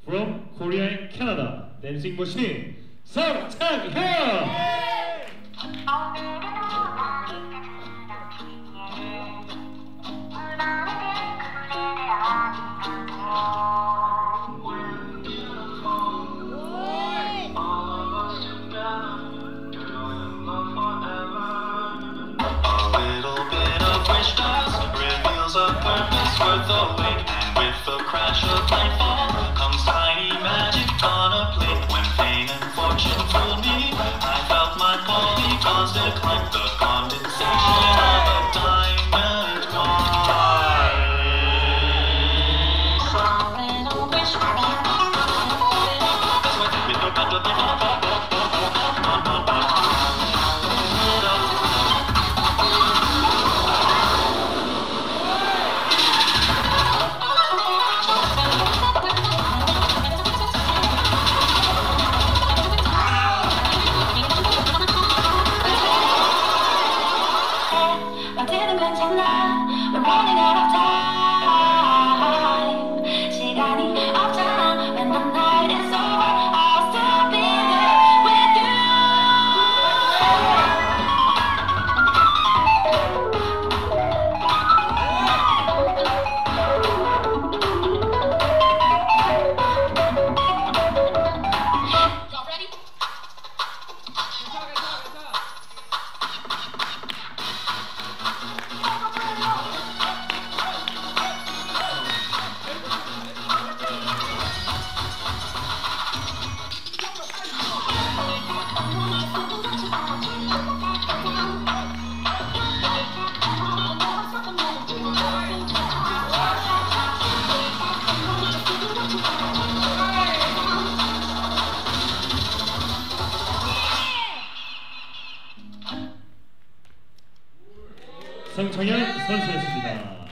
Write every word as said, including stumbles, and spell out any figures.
from Korea and Canada, dancing machine, 성창현! A purpose worth the wait, and with the crash of nightfall comes tiny magic on a plate. When fame and fortune fooled me, I felt my polygons decline. The condensation of a diamond wine. With the band of the 어디든 괜찮아. We're running out of time. 시간이 없잖아. When the night is over, I'll still be there with you. Y'all ready? 성창현 선수였습니다.